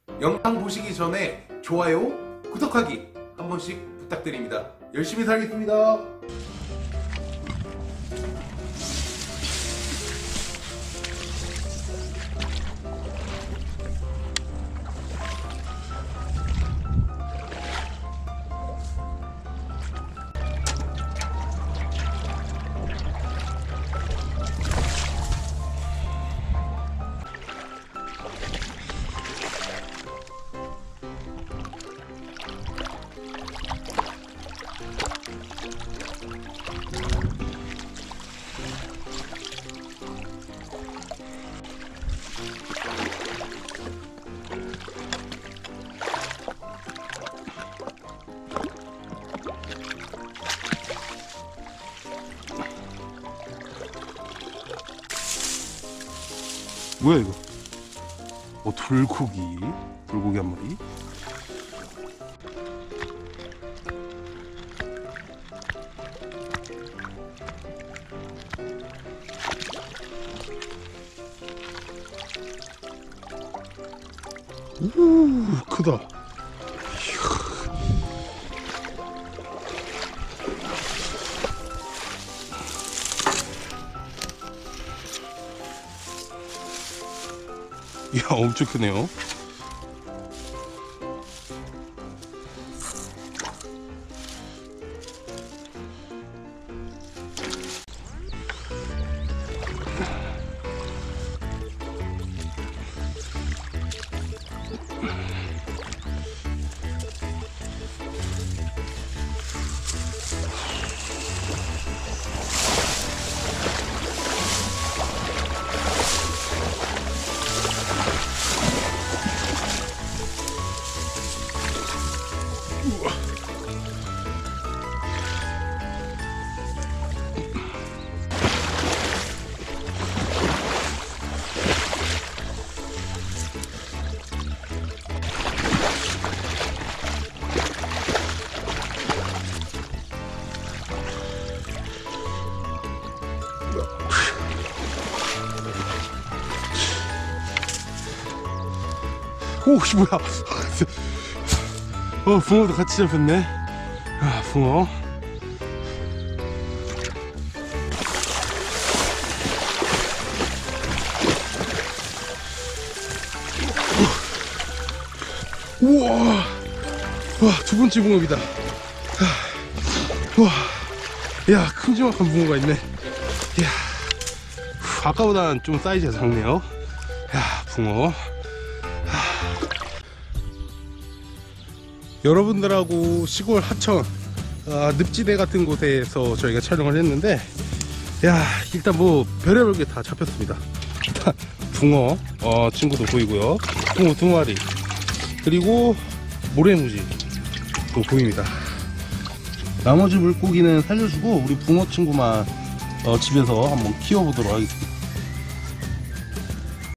영상 보시기 전에 좋아요, 구독하기 한 번씩 부탁드립니다. 열심히 살겠습니다. 뭐야 이거? 돌고기 한 마리. 오, 크다. 이야, 엄청 크네요. 오, 씨, 뭐야. 붕어도 같이 잡혔네. 아, 붕어. 우와. 와, 두 번째 붕어입니다. 와. 야, 큼지막한 붕어가 있네. 야. 아까보다는 좀 사이즈가 작네요. 야, 붕어. 여러분들하고 시골 하천 늪지대 같은 곳에서 저희가 촬영을 했는데, 야, 일단 뭐 별의별 게 다 잡혔습니다. 붕어 친구도 보이고요. 붕어 2마리, 그리고 모래무지도 보입니다. 나머지 물고기는 살려주고 우리 붕어 친구만 집에서 한번 키워보도록 하겠습니다.